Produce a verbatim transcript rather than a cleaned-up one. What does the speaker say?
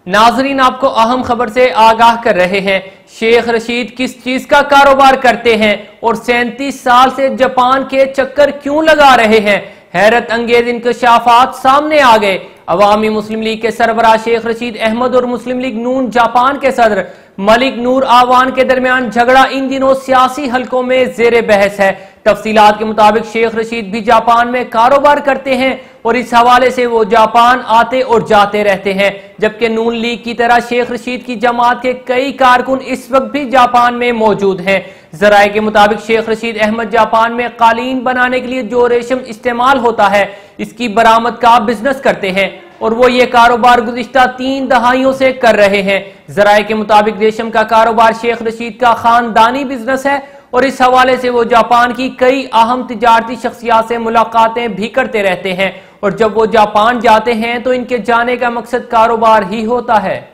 नाजरीन, आपको अहम खबर से आगाह कर रहे हैं। शेख रशीद किस चीज का कारोबार करते हैं और सैंतीस साल से जापान के चक्कर क्यों लगा रहे हैं? हैरत अंगेज इंकशाफात सामने आ गए। अवामी मुस्लिम लीग के सरबराह शेख रशीद अहमद और मुस्लिम लीग नून जापान के सदर मलिक नूर आवान के दरमियान झगड़ा इन दिनों सियासी हलकों में जेर बहस है। तफसीलात के मुताबिक शेख रशीद भी जापान में कारोबार करते हैं और इस हवाले से वो जापान आते और जाते रहते हैं, जबकि नून लीग की तरह शेख रशीद की जमात के कई कारकुन इस वक्त भी जापान में मौजूद हैं। जराये के मुताबिक शेख रशीद अहमद जापान में कालीन बनाने के लिए जो रेशम इस्तेमाल होता है, इसकी बरामद का बिजनेस करते हैं और वो ये कारोबार गुज़िश्ता तीन दहाइयों से कर रहे हैं। जराये के मुताबिक रेशम का कारोबार शेख रशीद का खानदानी बिजनेस है और इस हवाले से वो जापान की कई अहम तिजारती शख्सियात से मुलाकातें भी करते रहते हैं और जब वो जापान जाते हैं तो इनके जाने का मकसद कारोबार ही होता है।